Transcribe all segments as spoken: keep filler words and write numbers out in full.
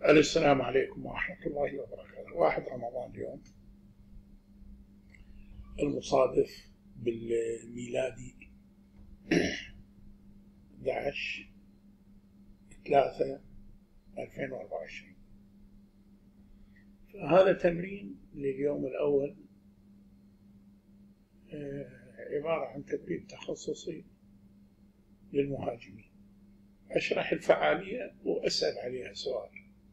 السلام عليكم ورحمة الله وبركاته. واحد رمضان اليوم المصادف بالميلادي أحد عشر ثلاثة ألفين وأربعة وعشرين. فهذا تمرين لليوم الأول، عبارة عن تمرين تخصصي للمهاجمين. أشرح الفعالية وأسأل عليها سؤال.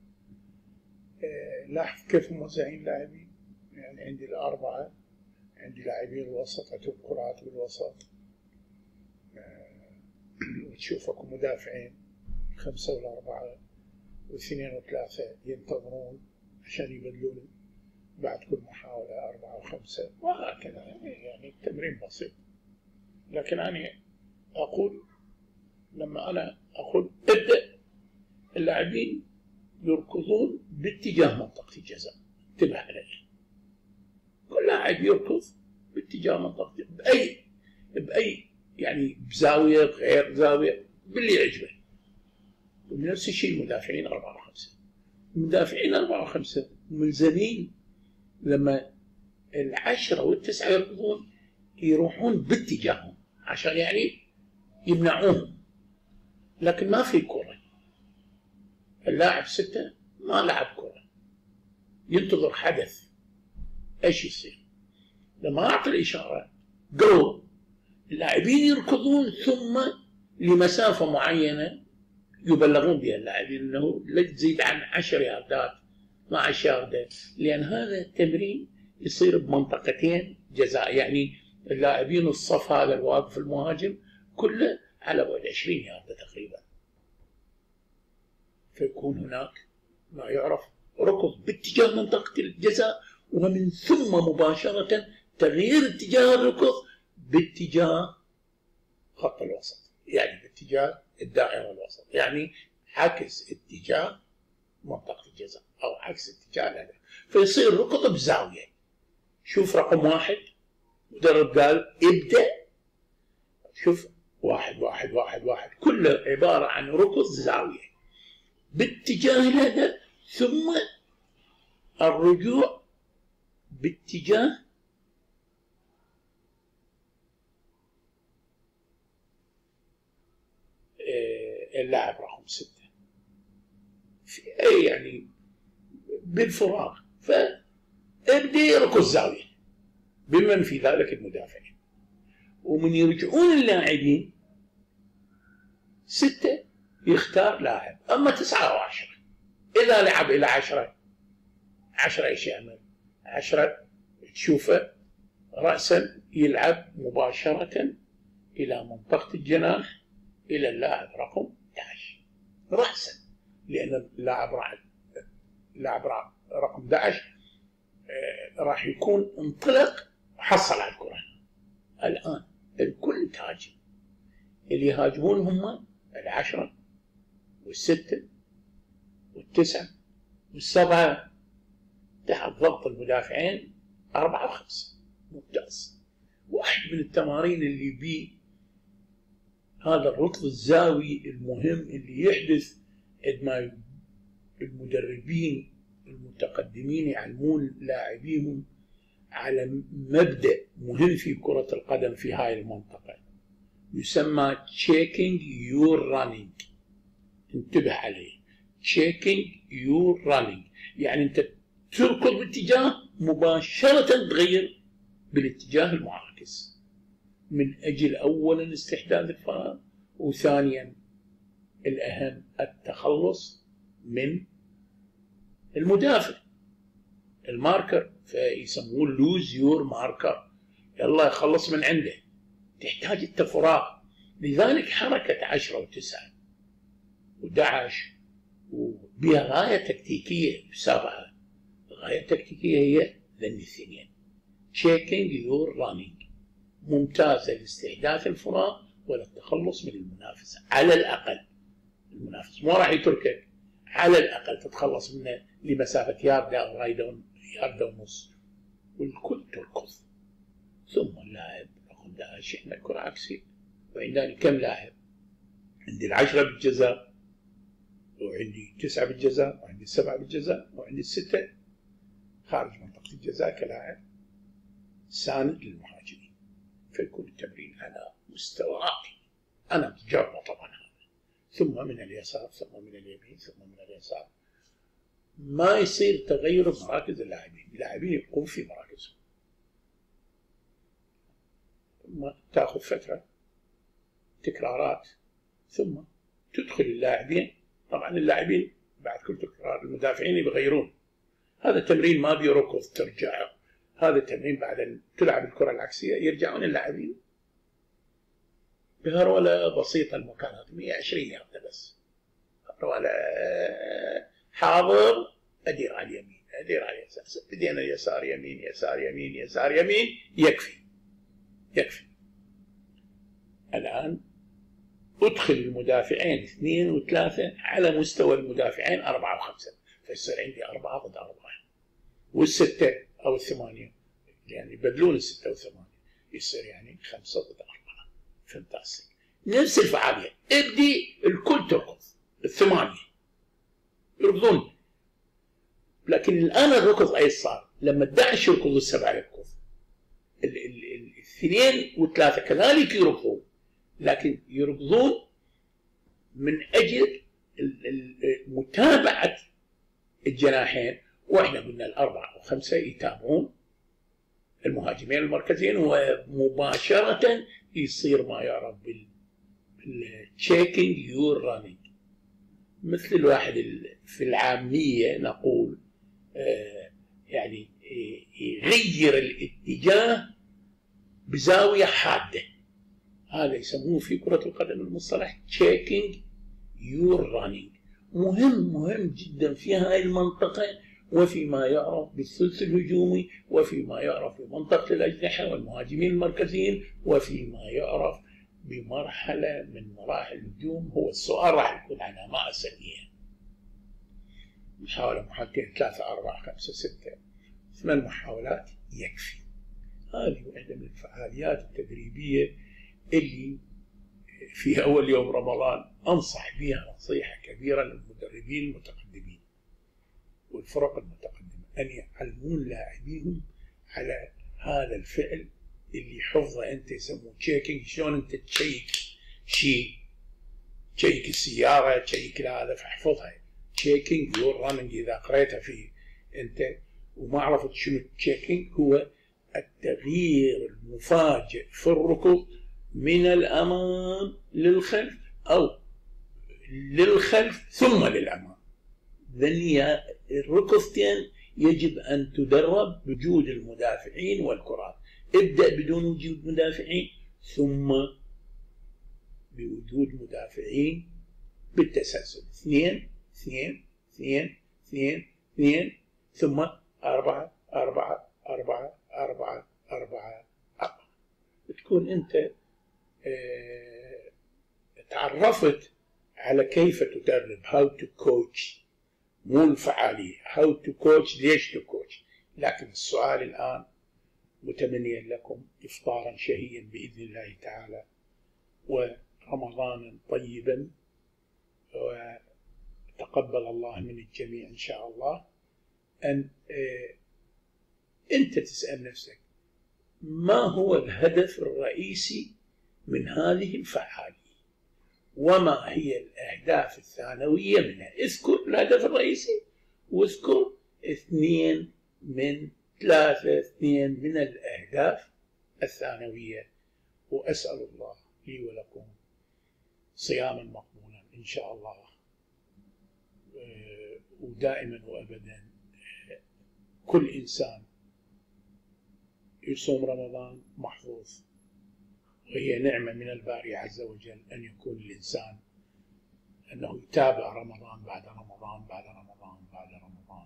لاحظ كيف موزعين لاعبين، يعني عندي الأربعة، عندي لاعبين الوسط، أتوب كرات بالوسط، وتشوف اكو مدافعين خمسة ولا أربعة واثنين وثلاثة ينتظرون عشان يبدلون بعد كل محاولة أربعة وخمسة وهكذا. يعني التمرين بسيط، لكن أنا أقول لما أنا أقول ابدأ، اللاعبين يركضون باتجاه منطقة الجزاء. انتبه عليه، كل لاعب يركض باتجاه منطقة بأي بأي يعني بزاوية غير زاوية باللي يعجبه. ونفس الشيء المدافعين أربعة وخمسة، المدافعين أربعة وخمسة ملزمين لما العشرة والتسعة يركضون يروحون باتجاههم عشان يعني يمنعوهم. لكن ما في كرة، اللاعب ستة ما لعب كرة، ينتظر حدث ايش يصير. لما اعطي الاشاره جو اللاعبين يركضون، ثم لمسافه معينه يبلغون بها اللاعبين انه لا تزيد عن عشر ياردات اثني عشر يارده، لان هذا التمرين يصير بمنطقتين جزاء. يعني اللاعبين الصف هذا الواقف المهاجم كله على بعد عشرين يارده تقريبا، فيكون هناك ما يعرف ركض باتجاه منطقة الجزاء، ومن ثم مباشرة تغيير اتجاه الركض باتجاه خط الوسط، يعني باتجاه الدائرة الوسط، يعني عكس اتجاه منطقة الجزاء أو عكس اتجاه الهدف، فيصير ركض بزاوية. شوف رقم واحد، مدرب قال ابدأ، شوف واحد واحد واحد واحد، كله عبارة عن ركض زاوية باتجاه الهدف، ثم الرجوع باتجاه اللاعب رقم ستة في أي يعني بالفراغ، فابدأ يركض زاوية بمن في ذلك المدافعين. ومن يرجعون اللاعبين ستة يختار لاعب، أما تسعة وعشرة إذا لعب إلى عشرة، عشرة إيش يعمل؟ عشرة تشوفه رأسا يلعب مباشرة إلى منطقة الجناح إلى اللاعب رقم أحد عشر رأسا، لأن اللاعب راح اللاعب رقم أحد عشر راح يكون انطلق وحصل على الكرة. الآن الكل تهاجم، اللي يهاجمون هم العشرة والستة والتسعة والسبعة تحت ضغط المدافعين أربعة وخمسة. ممتاز. واحد من التمارين اللي بيه هذا الركض الزاوي المهم اللي يحدث عندما المدربين المتقدمين يعلمون لاعبيهم على مبدأ مهم في كرة القدم في هاي المنطقة، يسمى checking your running. انتبه عليه، checking your running، يعني انت تركض باتجاه مباشرة تغير بالاتجاه المعاكس، من أجل أولا استحداث الفراغ، وثانيا الأهم التخلص من المدافع الماركر، فيسموه lose your marker، يلا يخلص من عنده، تحتاج انت فراغ. لذلك حركة عشرة وتسعة وأحد عشر وبها غاية تكتيكية بسبعة، غاية تكتيكية هي ذن الاثنين checking your running، ممتازة لاستحداث الفراغ ولا التخلص من المنافسة. على الأقل المنافس ما راح يتركك، على الأقل تتخلص منه لمسافة ياردة أو ياردة ونص، والكل تركض. ثم اللاعب رقم أحد عشر، احنا الكرة عكسي، وعندنا كم لاعب؟ عندي العشرة بالجزاء وعندي تسعة بالجزاء، وعندي سبعة بالجزاء، وعندي الستة خارج منطقة الجزاء كلاعب ساند للمهاجمين. فيكون التمرين على مستوى راقي، أنا مجربه طبعا هذا، ثم من اليسار، ثم من اليمين، ثم من اليسار. ما يصير تغير بمراكز اللاعبين، اللاعبين يبقون في مراكزهم. ما تأخذ فترة تكرارات، ثم تدخل اللاعبين. طبعا اللاعبين بعد كل تكرار المدافعين يغيرون. هذا التمرين ما بيركض ترجع، هذا التمرين بعد أن تلعب الكرة العكسية يرجعون اللاعبين بهرولة بسيطة. المكانات مئة وعشرين ياردة بس، هرولة حاضر، أدير على اليمين، أدير على اليسار، بدينا يسار يمين يسار يمين يسار يمين، يكفي يكفي. الآن أدخل المدافعين اثنين وثلاثة على مستوى المدافعين أربعة وخمسة، فيصير عندي أربعة ضد أربعة، والستة أو الثمانية يعني يبدلون الستة والثمانية، يصير يعني خمسة ضد أربعة. فانتاستيك. نفس الفعالية، ابدي الكل تركض، الثمانية يركضون. لكن الآن الركض أي صار لما الداعش يركض والسبعة يركض، الاثنين والثلاثة كذلك يركضون، لكن يركضون من أجل متابعة الجناحين. وإحنا قلنا الأربعة وخمسة يتابعون المهاجمين المركزيين، ومباشرة يصير ما يعرف بالتشيكينج يور رانينج، مثل الواحد في العامية نقول آه يعني يغير الاتجاه بزاوية حادة. هذا يسموه في كرة القدم المصطلح checking your running. مهم مهم جدا في هذه المنطقة، وفيما يعرف بالثلث الهجومي، وفيما يعرف بمنطقة الأجنحة والمهاجمين المركزيين، وفيما يعرف بمرحلة من مراحل الهجوم. هو السؤال راح يكون عنها ما أسميها محاولة، محاولتين، ثلاثة، أربعة، خمسة، ستة، ثمان محاولات يكفي. هذه واحدة من الفعاليات التدريبية اللي في أول يوم رمضان أنصح بها نصيحة كبيرة للمدربين المتقدمين والفرق المتقدمة، أن يعلمون لاعبيهم على هذا الفعل اللي حفظه أنت يسموه تشيكينج. شلون أنت تشيك شيء، تشيك السيارة، تشيك هذا، فاحفظها تشيكينج يور رانينج. إذا قريتها في أنت وما عرفت شنو التشيكينج، هو التغيير المفاجئ في الركض من الأمام للخلف أو للخلف ثم للأمام. ذنيا الركضتين يجب أن تدرب بوجود المدافعين والكرات. ابدأ بدون وجود مدافعين، ثم بوجود مدافعين بالتسلسل، اثنين اثنين اثنين اثنين اثنين، ثم أربعة أربعة أربعة أربعة أربعة أربعة. تكون أنت اه تعرفت على كيف تدرب، how to coach، مو الفعالية how to coach، ليش to coach. لكن السؤال الآن، متمنيا لكم إفطارا شهيا بإذن الله تعالى، ورمضانا طيبا، وتقبل الله من الجميع إن شاء الله. أن اه أنت تسأل نفسك ما هو الهدف الرئيسي من هذه الفعالية، وما هي الأهداف الثانوية منها. اذكر الهدف الرئيسي، واذكر اثنين من ثلاثة اثنين من الأهداف الثانوية. وأسأل الله لي ولكم صياما مقبولا إن شاء الله، ودائما وأبدا كل إنسان يصوم رمضان محظوظ، وهي نعمة من الباري عز وجل أن يكون الإنسان أنه يتابع رمضان بعد رمضان بعد رمضان بعد رمضان.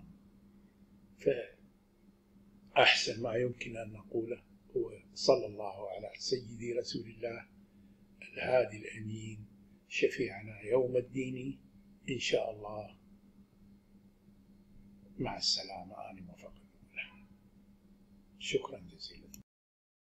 فأحسن ما يمكن أن نقوله هو صلى الله على سيدي رسول الله الهادي الأمين شفيعنا يوم الدين إن شاء الله. مع السلامة. أنا موفق. شكرا جزيلا.